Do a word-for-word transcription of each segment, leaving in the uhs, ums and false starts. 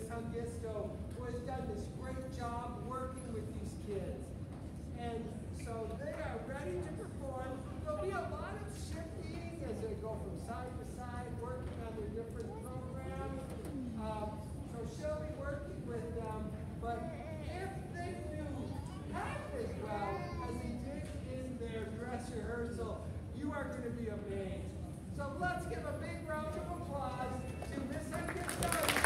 Hungisto, who has done this great job working with these kids. And so they are ready to perform. There'll be a lot of shifting as they go from side to side, working on their different programs. Um, so she'll be working with them, but if they do half as well as they did in their dress rehearsal, you are going to be amazed. So let's give a big round of applause to Miss Hungisto.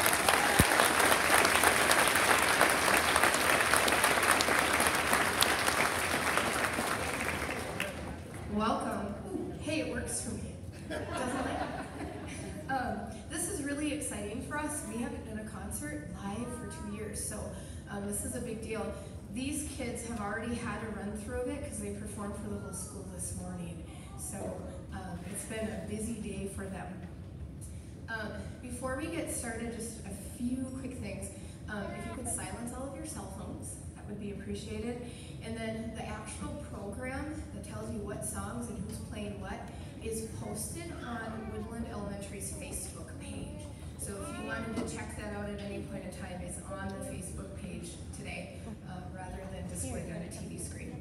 Welcome. Ooh, hey, it works for me. Doesn't it? um, this is really exciting for us. We haven't done a concert live for two years, so um, this is a big deal. These kids have already had a run through of it because they performed for the whole school this morning. So um, it's been a busy day for them. Um, before we get started, just a few quick things. Um, if you could silence all of your cell phones, that would be appreciated. And then the actual program that tells you what songs and who's playing what is posted on Woodland Elementary's Facebook page. So if you wanted to check that out at any point in time, it's on the Facebook page today, uh, rather than displayed on a T V screen.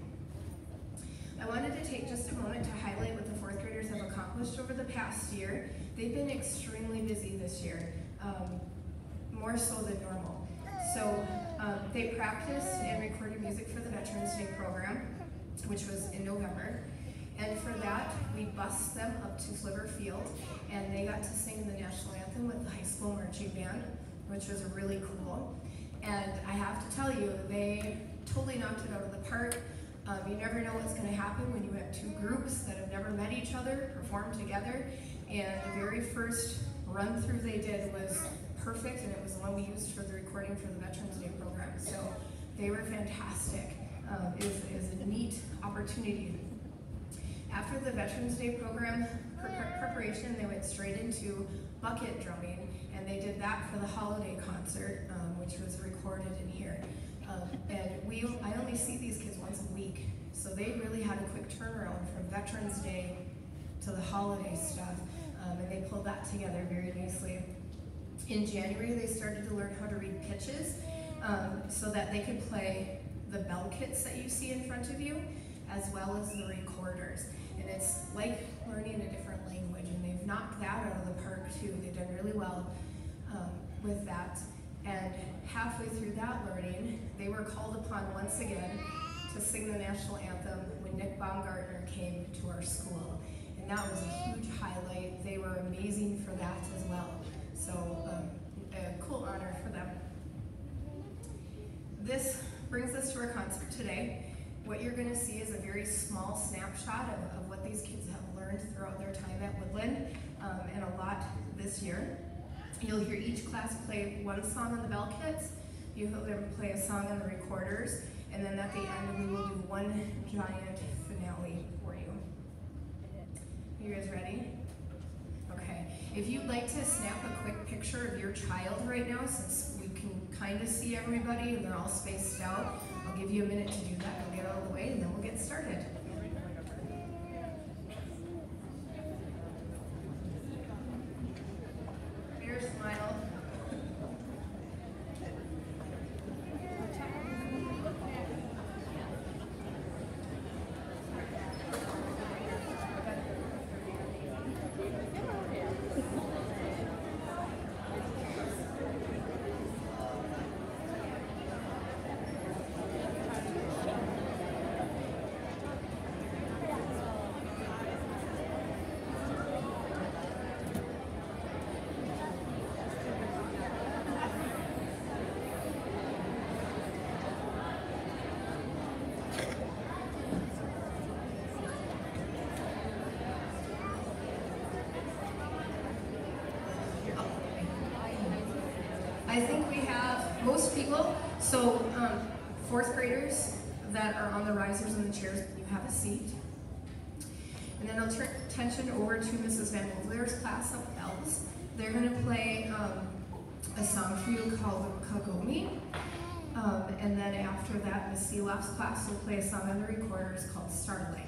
I wanted to take just a moment to highlight what the fourth graders have accomplished over the past year. They've been extremely busy this year, um, more so than normal. So um, they practiced and recorded music for the Veterans Day program, which was in November. And for that, we bused them up to Sliver Field, and they got to sing the national anthem with the high school marching band, which was really cool. And I have to tell you, they totally knocked it out of the park. Um, you never know what's going to happen when you have two groups that have never met each other perform together. And the very first run through they did was perfect, and it was the one we used for the recording for the Veterans Day program. So they were fantastic. Um, it, was, it was a neat opportunity. After the Veterans Day program pre preparation, they went straight into bucket drumming, and they did that for the holiday concert, um, which was recorded in here. Um, and we, I only see these kids once a week, so they really had a quick turnaround from Veterans Day to the holiday stuff, um, and they pulled that together very nicely. In January, they started to learn how to read pitches, um, so that they could play the bell kits that you see in front of you, as well as the recorders. And it's like learning a different language, and they've knocked that out of the park too. They've done really well um, with that. And halfway through that learning, they were called upon once again to sing the national anthem when Nick Baumgartner came to our school. And that was a huge highlight. They were amazing for that as well. So um, a cool honor for them. This brings us to our concert today. What you're going to see is a very small snapshot of, of what these kids have learned throughout their time at Woodland, um, and a lot this year. You'll hear each class play one song on the bell kits, you'll hear them play a song on the recorders, and then at the end we will do one giant finale for you. You guys ready? Okay. If you'd like to snap a quick picture of your child right now, since we can kind of see everybody and they're all spaced out, I'll give you a minute to do that. We'll get out of the way and then we'll get started. Your smile. I think we have most people, so um, fourth graders that are on the risers and the chairs, you have a seat. And then I'll turn attention over to Missus Van Wolver's class of elves. They're going to play um, a song for you called Kagomi. Um, and then after that, Miss Seeloff's class will play a song on the recorders called Starlight.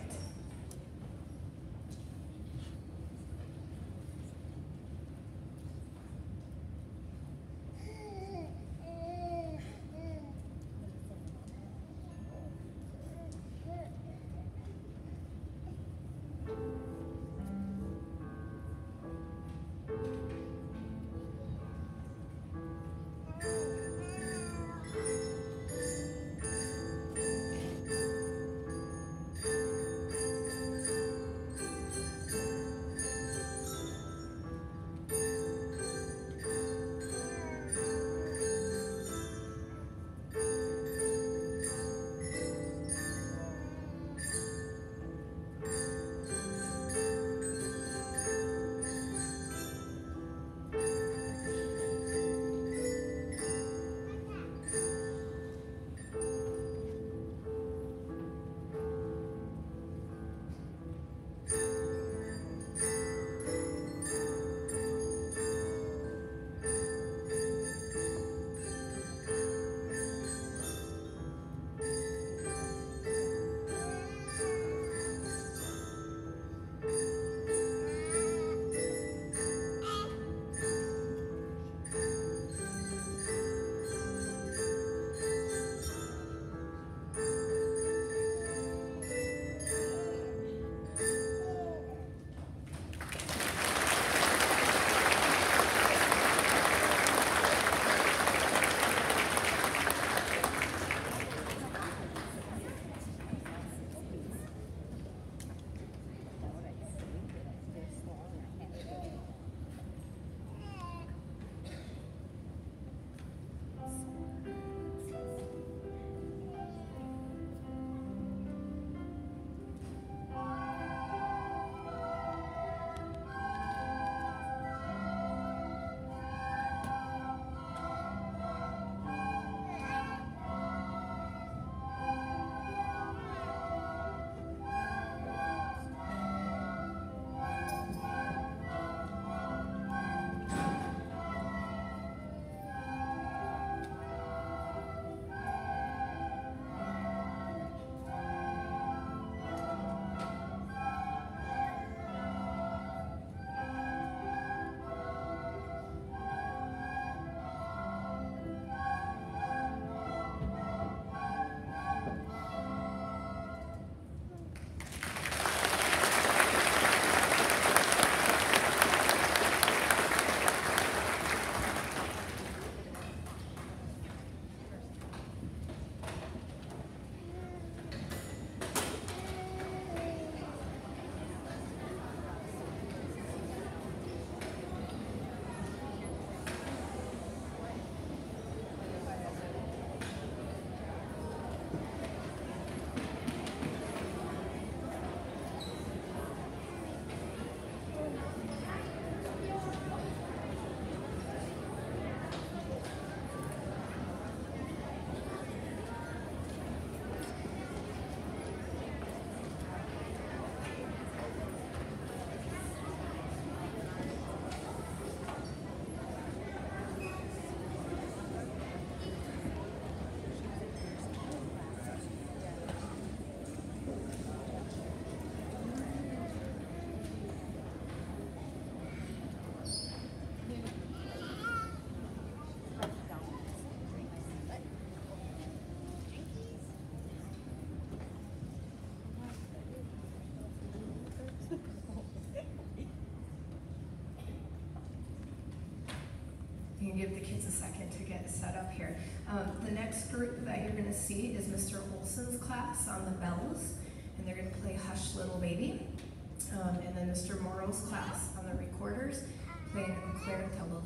you can give the kids a second to get set up here. Um, the next group that you're going to see is Mister Olson's class on the bells, and they're going to play Hush Little Baby. Um, and then Mister Morrow's class on the recorders, playing Claire Tellaloo.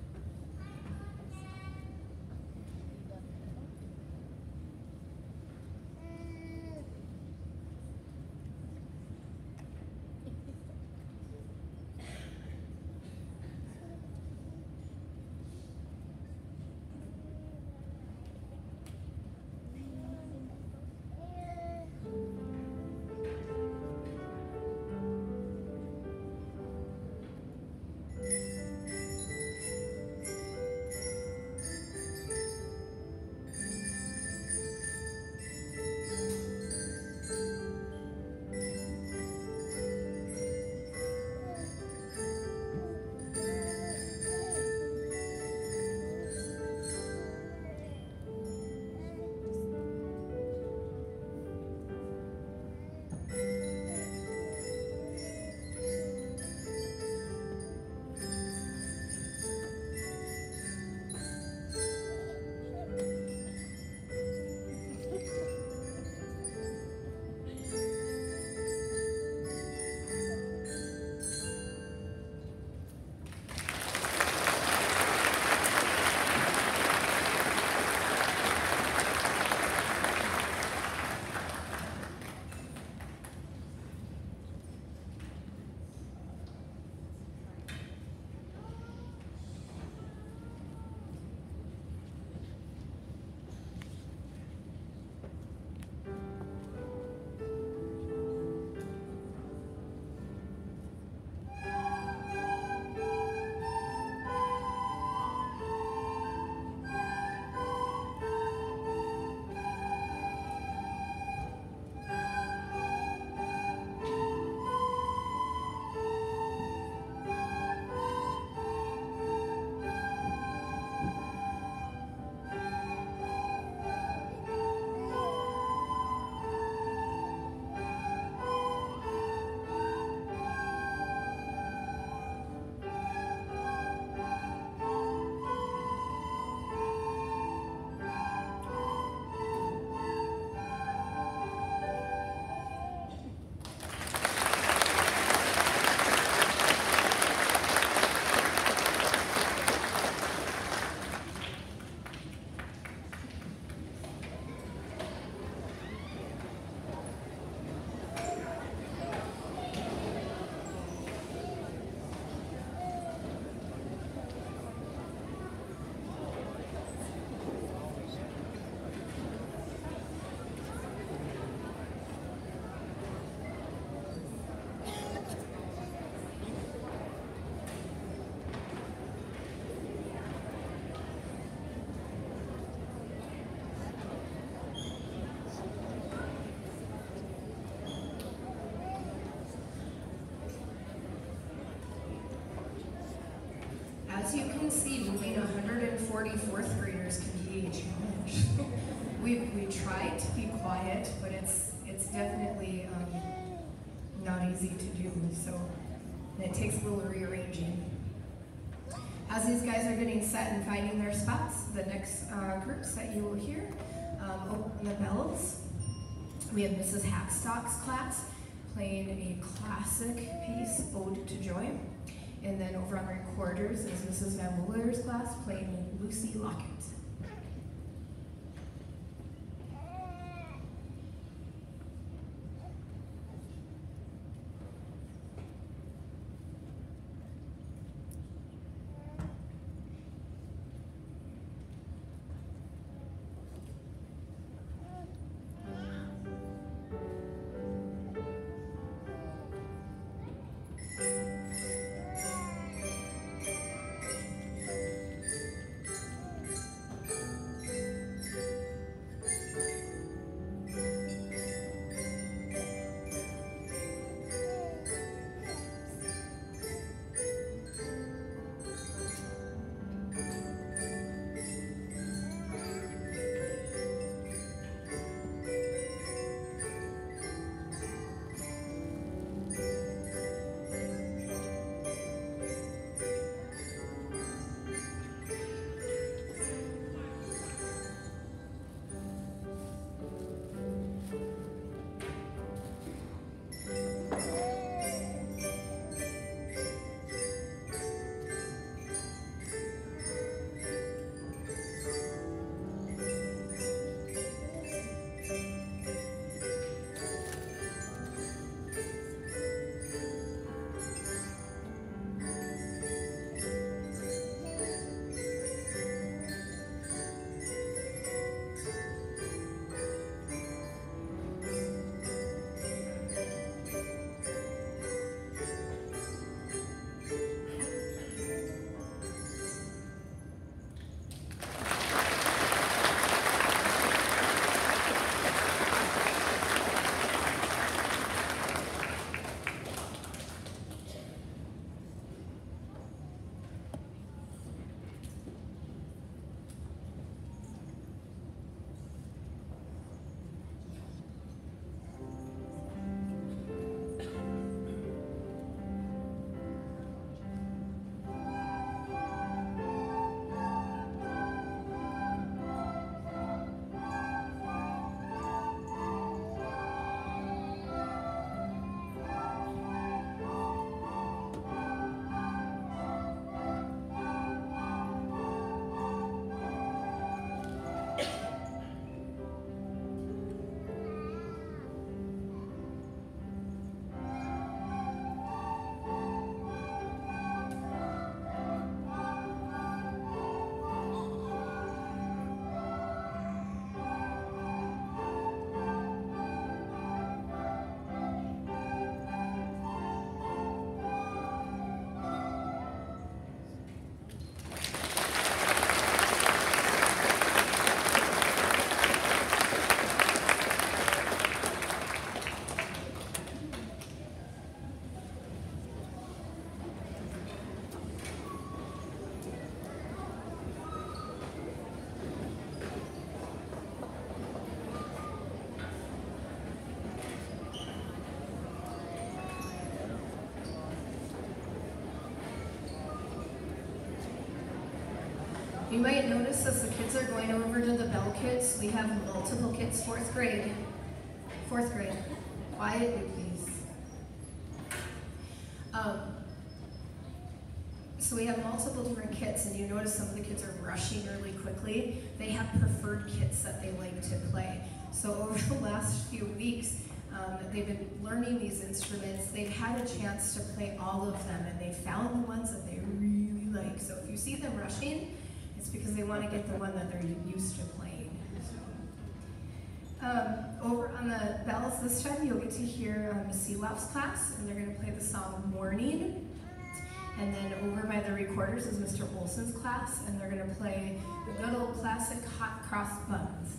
As you can see, moving one hundred forty fourth graders can be a challenge. we we try to be quiet, but it's it's definitely um, not easy to do. So it takes a little rearranging. As these guys are getting set and finding their spots, the next uh, groups that you will hear um, open the bells. We have Missus Hackstock's class playing a classic piece, Ode to Joy. And then over on recorders is Missus Van Wooler's class playing Lucy Lockett. You might notice as the kids are going over to the bell kits, we have multiple kits, fourth grade. Fourth grade. Quietly, please. Um, so we have multiple different kits, and you notice some of the kids are rushing really quickly. They have preferred kits that they like to play. So over the last few weeks, um, they've been learning these instruments. They've had a chance to play all of them, and they found the ones that they really like. So if you see them rushing, it's because they want to get the one that they're used to playing. So, um, over on the bells this time, you'll get to hear um, the Sea Lops class, and they're going to play the song Morning. And then over by the recorders is Mister Olson's class, and they're going to play the good old classic Hot Cross Buns.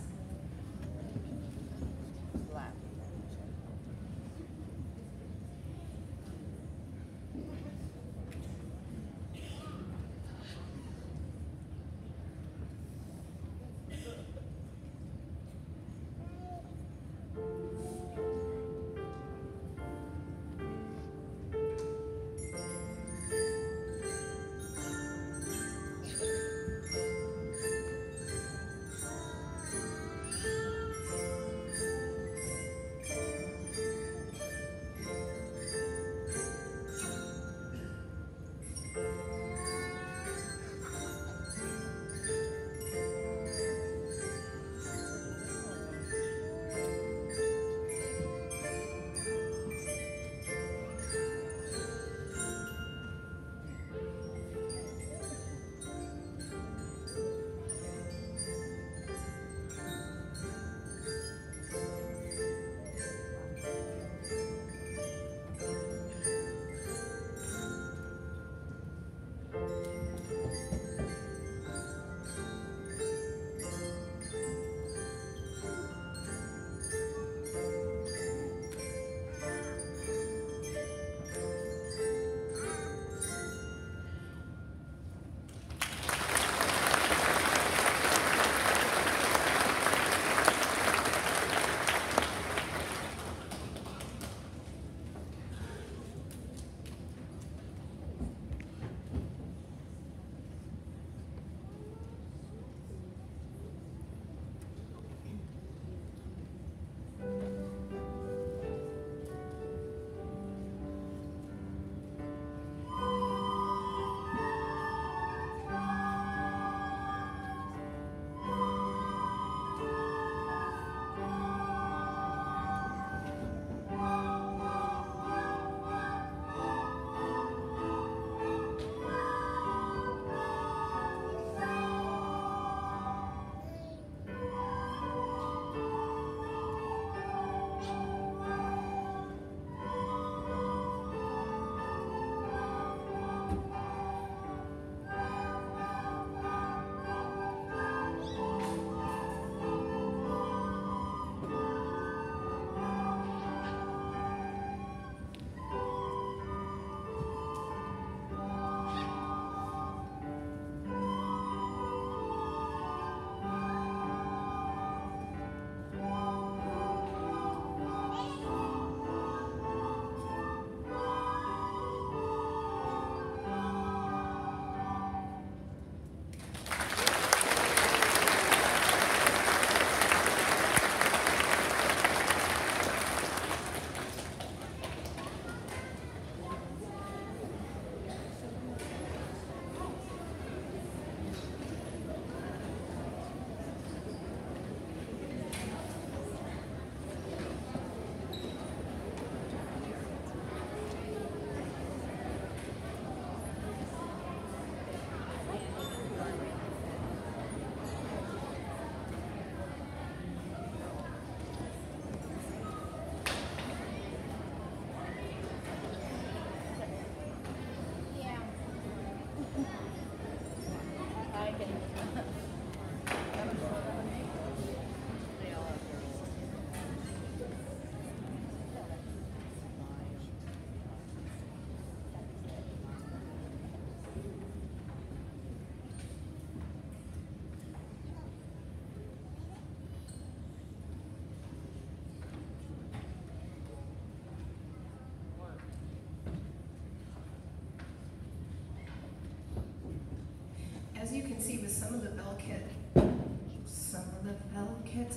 can see with some of the bell kit, some of the bell kits,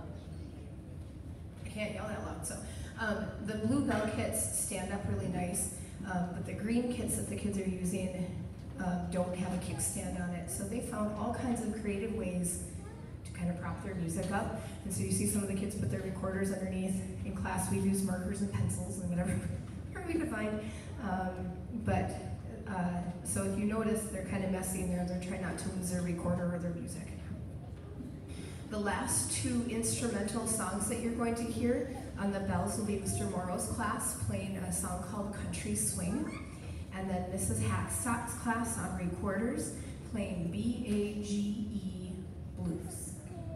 I can't yell that loud, so. Um, the blue bell kits stand up really nice, um, but the green kits that the kids are using um, don't have a kickstand on it. So they found all kinds of creative ways to kind of prop their music up. And so you see some of the kids put their recorders underneath. In class we've used markers and pencils and whatever, whatever we could find. Um, but uh, so if you notice, they're kind of messy in there. They're trying not to lose their recorder or their music. The last two instrumental songs that you're going to hear on the bells will be Mister Morrow's class playing a song called Country Swing, and then Missus Hackstock's class on recorders playing B A G E Blues.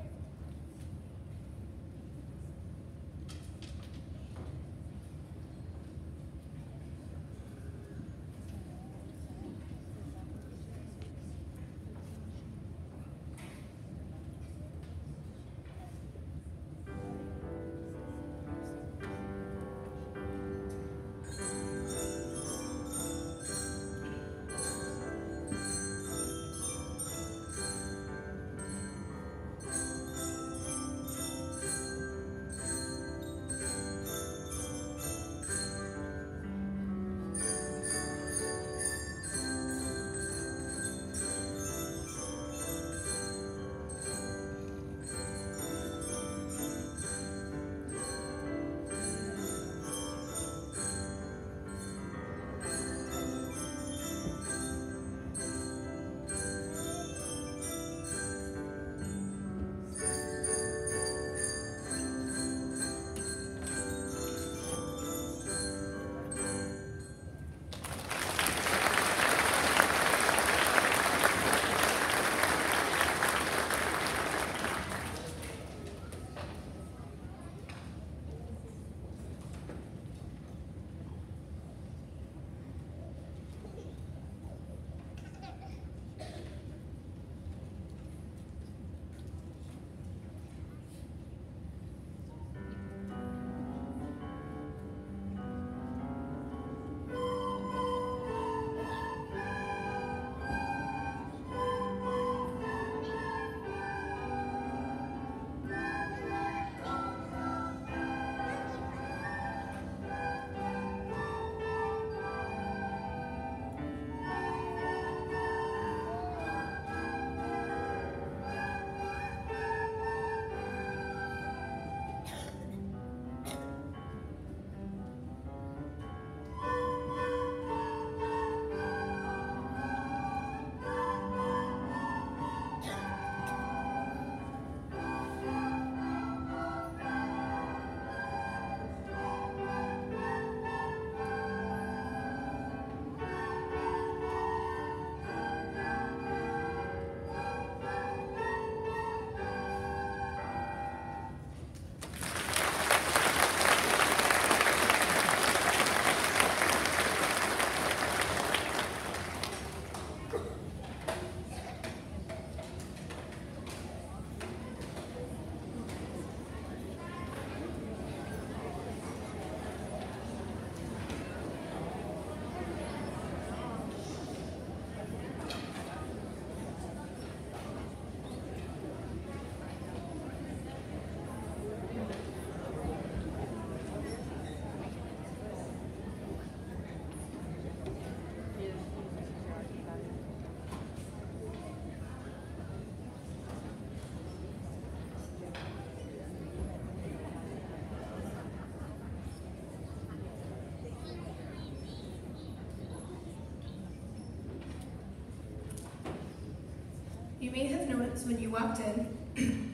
You may have noticed when you walked in,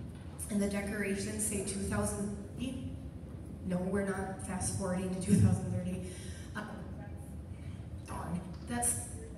and the decorations say two thousand thirty. No, we're not fast forwarding to two thousand thirty. Uh, darn, that's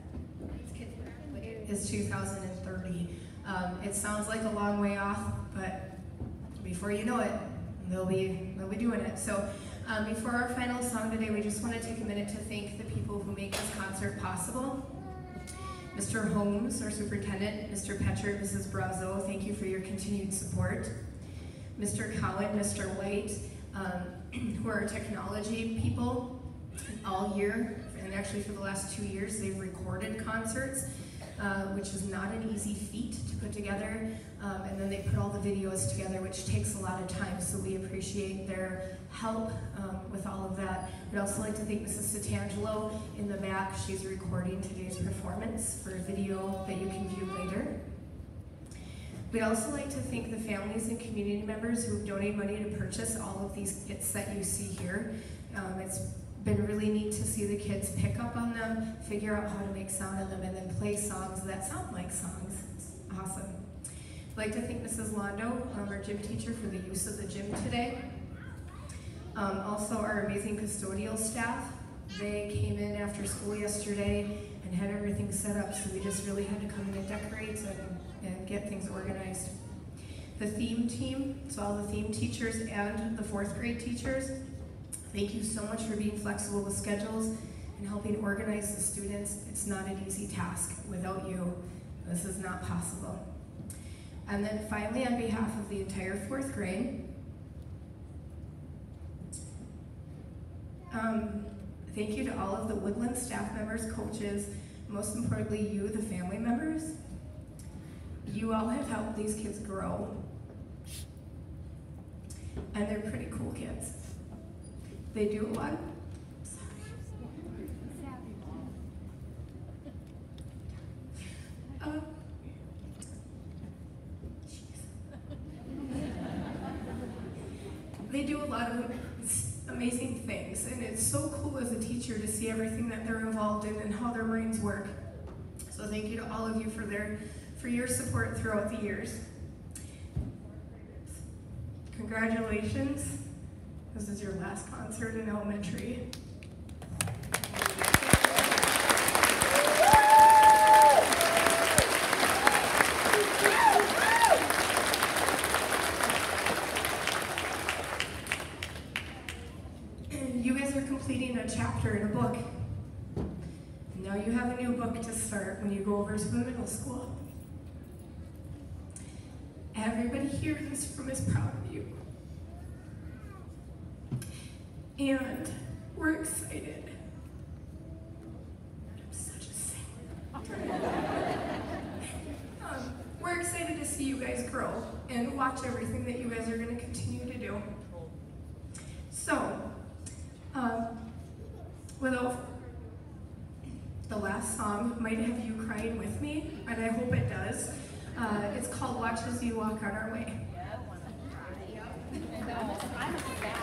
is two thousand thirty. Um, it sounds like a long way off, but before you know it, they'll be they'll be doing it. So um, before our final song today, we just want to take a minute to thank the people who make this concert possible. Mister Holmes, our superintendent, Mister Petcher, Missus Brazo, thank you for your continued support. Mister Cowan, Mister White, um, who are our technology people all year, and actually for the last two years, they've recorded concerts. uh, which is not an easy feat to put together. Um, and then they put all the videos together, which takes a lot of time, so we appreciate their help um, with all of that. We'd also like to thank Missus Santangelo in the back. She's recording today's performance for a video that you can view later. We'd also like to thank the families and community members who have donated money to purchase all of these kits that you see here. Um, it's been really neat to see the kids pick up on them, figure out how to make sound of them, and then play songs that sound like songs. It's awesome. I'd like to thank Missus Londo, um, our gym teacher, for the use of the gym today. Um, also our amazing custodial staff. They came in after school yesterday and had everything set up, so we just really had to come in and decorate and, and get things organized. The theme team, so all the theme teachers and the fourth grade teachers, thank you so much for being flexible with schedules and helping organize the students. It's not an easy task. Without you, this is not possible. And then finally, on behalf of the entire fourth grade, um, thank you to all of the Woodland staff members, coaches, most importantly you, the family members. You all have helped these kids grow, and they're pretty cool kids. They do a lot. Uh, they do a lot of amazing things, and it's so cool as a teacher to see everything that they're involved in and how their brains work. So thank you to all of you for their for your support throughout the years. Congratulations. This is your last concert in elementary. You guys are completing a chapter in a book. Now you have a new book to start when you go over to the middle school. Everybody here in this room is proud of you. And we're excited. I'm such a singer. um, we're excited to see you guys grow and watch everything that you guys are going to continue to do. So, um, without the last song might have you crying with me, and I hope it does. Uh, it's called Watch As You Walk on Our Way. I'm a sad.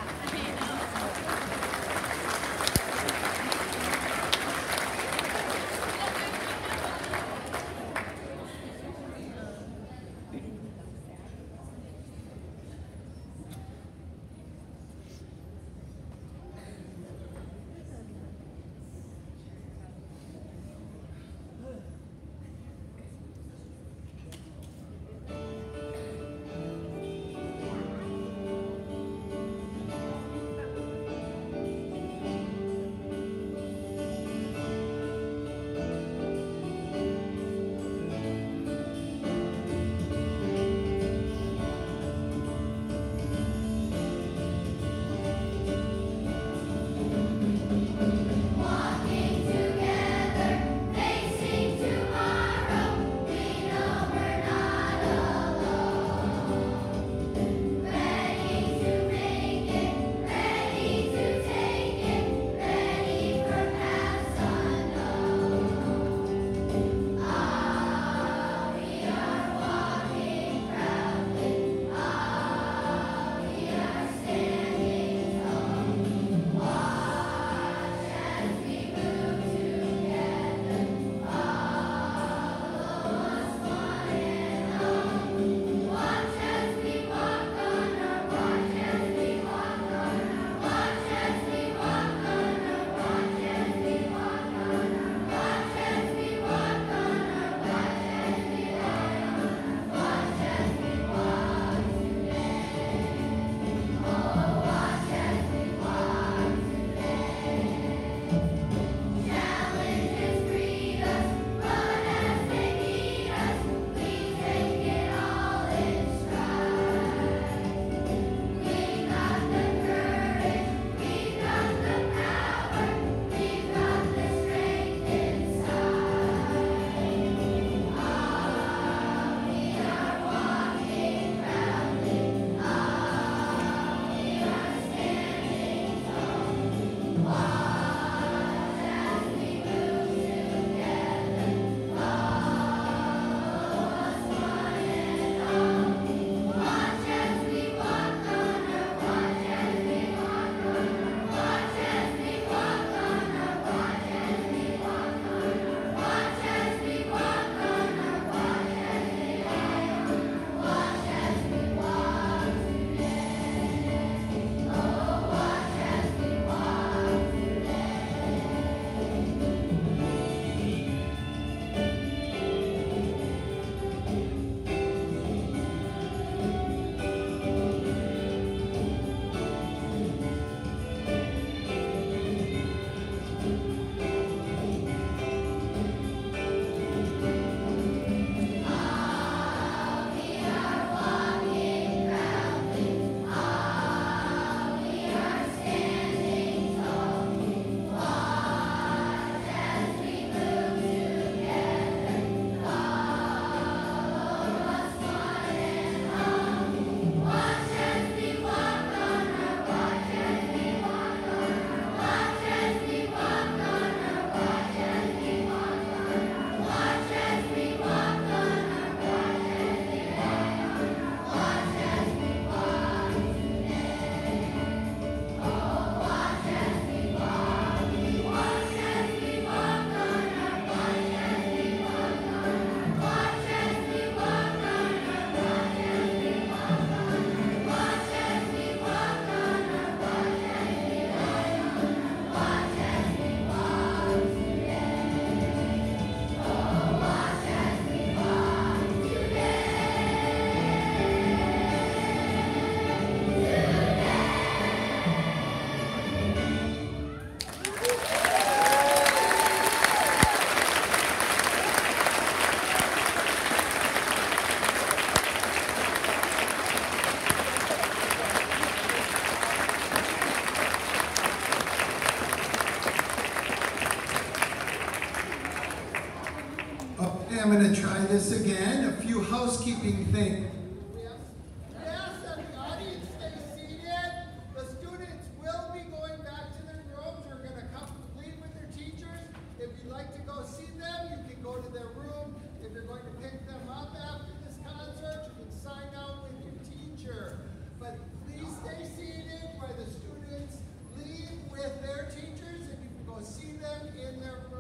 try this again. A few housekeeping things. Yes, and the audience stay seated. The students will be going back to their rooms. We're going to come complete with their teachers. If you'd like to go see them, you can go to their room. If you're going to pick them up after this concert, you can sign out with your teacher. But please stay seated while the students leave with their teachers, and you can go see them in their room.